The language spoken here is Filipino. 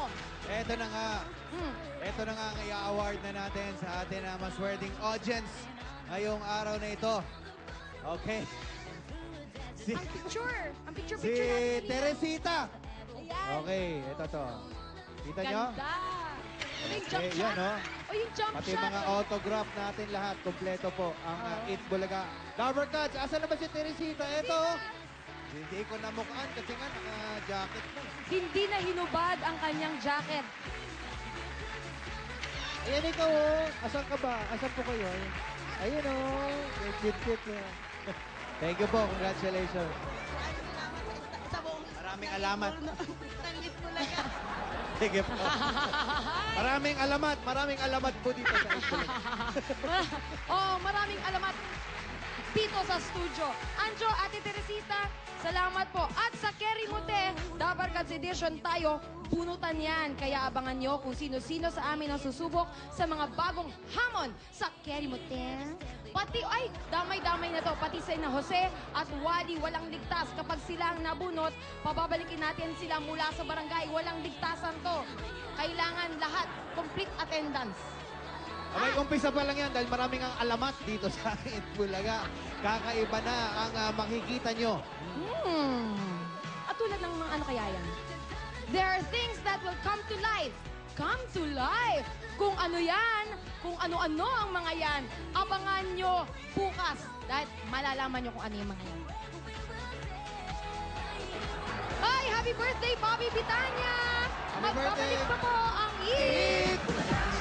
Eto na nga. Ito na nga ang i-award na natin sa atin na maswerding audience ngayong araw na ito. Okay. Ang picture Si natin. Teresita. Ayan. Okay, ito to. Kita nyo? Ganda. Ano yung jump Okay, shot? yan, no? O yung jump Pati shot. mga autograph natin lahat, kompleto po. Ang It Bulaga. Cover Cuts, asan na ba si Teresita? Ito. Hindi ko namukhaan kasi nga naka-jacket mo. Hindi na hinubad ang kanyang jacket. Ayan ikaw, oh. Asan ka ba? Asan po kayo? Ayun, oh. Cute. Thank you po, congratulations. Maraming alamat. Sige po. Maraming alamat po dito sa It Bulaga. Maraming alamat dito sa studio. Anjo, Ate Teresita, salamat po. At sa Kerry Mote, Dabar Cats Edition tayo, bunutan yan. Kaya abangan nyo kung sino-sino sa amin ang susubok sa mga bagong hamon sa Kerry Mote. Pati, damay-damay na to. Pati sa Ina Jose at Wadi, walang ligtas. Kapag sila ang nabunot, pababalikin natin sila mula sa barangay. Walang ligtasan to. Kailangan lahat, complete attendance. May umpisa pa lang yan dahil maraming ang alamat dito sa It Bulaga. Kakaiba na ang makikita nyo. At tulad ng mga ano kaya yan? There are things that will come to life. Come to life. Kung ano yan, kung ano-ano ang mga yan, abangan nyo bukas. Dahil malalaman nyo kung ano yung mga yan. Ay, happy birthday, Bobby Bitanya! Happy birthday! Magbabalik pa po ang It